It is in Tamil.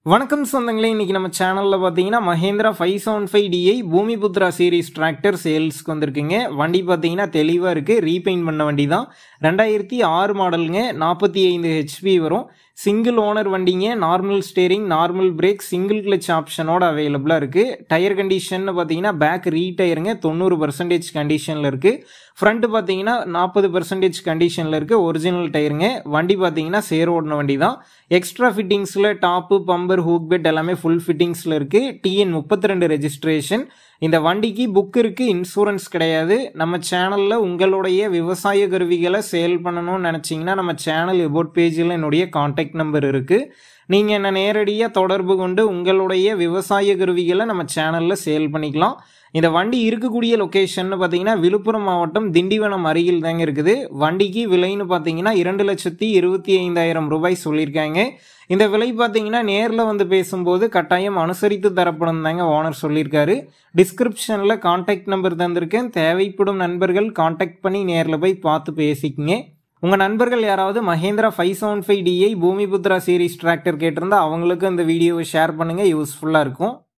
வணக்கம் சொந்தங்களே, இன்னைக்கு நம்ம சேனல்ல பாத்தீங்கன்னா Mahindra 575DI Bhoomiputra series tractor சேல்ஸ்க்கு வந்திருக்குங்க. வண்டி பாத்தீங்கன்னா தெளிவா இருக்கு. ரீபெயிண்ட் பண்ண வண்டி தான். 2006 மாடலுங்க. 45 HP வரும். சிங்கிள் ஓனர் வண்டிங்க. Normal steering, normal brake, single clutch ஆப்ஷனோட அவைலபிளா இருக்கு. டயர் கண்டிஷன் பாத்தீங்கன்னா பேக் ரீடயருங்க 90% கண்டிஷன்ல இருக்கு. ஃப்ரண்ட் பாத்தீங்கன்னா 40% கண்டிஷன்ல இருக்கு. ஒரிஜினல் டயருங்க. வண்டி பாத்தீங்கன்னா சேர் ஓடின வண்டி தான். எக்ஸ்ட்ரா ஃபிட்டிங்ஸ்ல டாப்பு, பம்பர், ஹூக் பெட் எல்லாமே ஃபுல் ஃபிட்டிங்ஸ்ல இருக்கு. TN 32 registration. இந்த வண்டிக்கு புக் இருக்கு, இன்சூரன்ஸ் கிடையாது. நம்ம சேனல்ல உங்களுடைய விவசாய கருவிகளை சேல் பண்ணணும்னு நினைச்சீங்கன்னா நம்ம சேனல் எபோட் பேஜில் என்னுடைய கான்டாக்ட் நம்பர் இருக்கு. நீங்க என்ன நேரடியாக தொடர்பு கொண்டு உங்களுடைய விவசாய கருவிகளை நம்ம சேனல்ல சேல் பண்ணிக்கலாம். இந்த வண்டி இருக்கக்கூடிய லொகேஷன் பார்த்தீங்கன்னா விழுப்புரம் மாவட்டம் திண்டிவனம் அருகில் தாங்க இருக்குது. வண்டிக்கு விலைன்னு பார்த்தீங்கன்னா 2,25,000 ரூபாய் சொல்லியிருக்காங்க. இந்த விலை பார்த்தீங்கன்னா நேரில் வந்து பேசும்போது கட்டாயம் அனுசரித்து தரப்படும் தாங்க ஓனர் சொல்லியிருக்காரு. டிஸ்கிரிப்ஷனில் கான்டாக்ட் நம்பர் தந்திருக்கேன். தேவைப்படும் நண்பர்கள் கான்டாக்ட் பண்ணி நேரில் போய் பார்த்து பேசிக்கங்க. உங்கள் நண்பர்கள் யாராவது Mahindra 575DI Bhoomiputra series tractor கேட்டிருந்தா அவங்களுக்கு இந்த வீடியோவை ஷேர் பண்ணுங்கள், யூஸ்ஃபுல்லாக இருக்கும்.